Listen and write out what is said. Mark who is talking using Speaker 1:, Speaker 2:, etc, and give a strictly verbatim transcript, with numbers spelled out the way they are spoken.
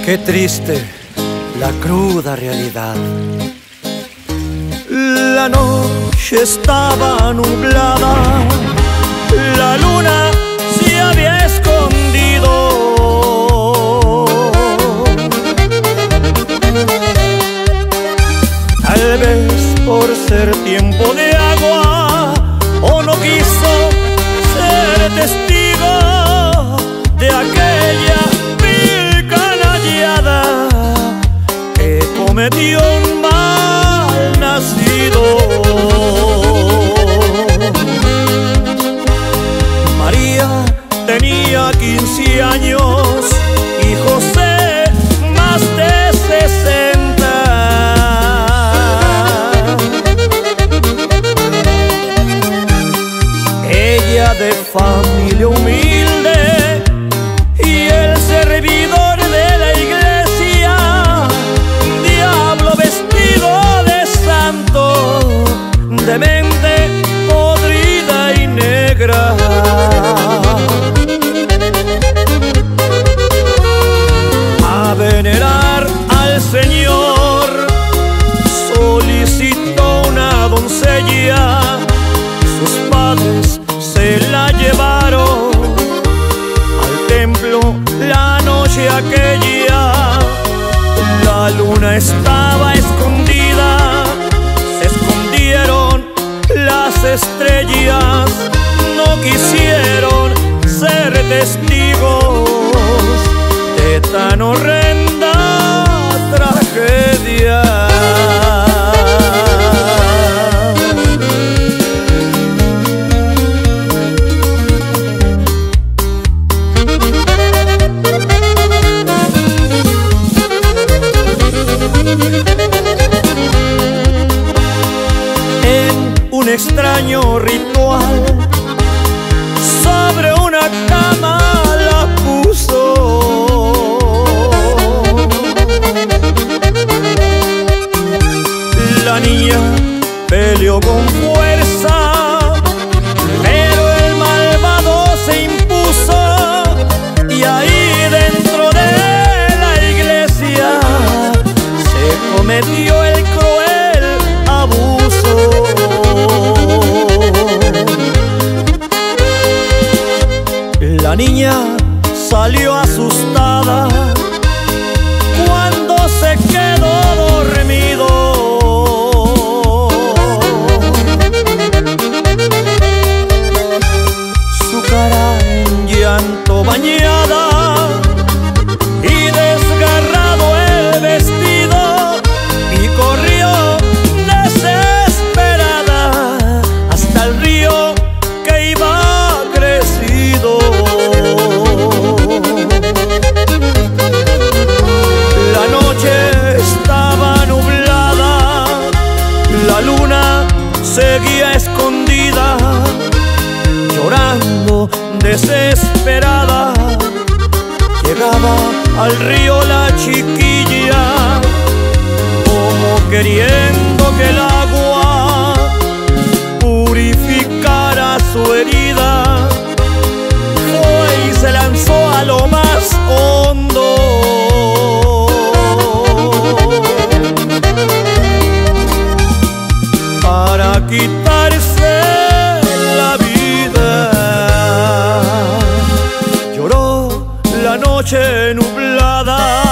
Speaker 1: Qué triste la cruda realidad. La noche estaba nublada, la luna se había escondido. Tal vez por ser tiempo de agua, o no quiso ser testigo de aquella vil canallada que cometió un mal nacido. María tenía quince años y José más de sesenta. Ella de familia humilde y el servidor de la iglesia, diablo vestido de santo, de mente podrida y negra. A venerar al Señor solicitó una doncella. Sus padres se la llevaron al templo la noche aquella. La luna estaba escondida, se escondieron las estrellas, no quisieron ser testigos de tan horrenda tragedia. Un extraño ritual sobre una cama la puso. La niña peleó con fuerza, pero el malvado se impuso, y ahí dentro de la iglesia se cometió el cruel abuso. La niña salió asustada cuando se quedó dormido. Su cara en llanto bañada y desgarrado el vestido, y corrió desesperada hasta el río que iba crecido. La noche estaba nublada, la luna seguía escondida, llorando desesperada. Llegaba al río la chiquilla, como queriendo que el agua purificara su herida. Fue y se lanzó a lo más hondo, para quitarse la vida. Lloró la noche nublada,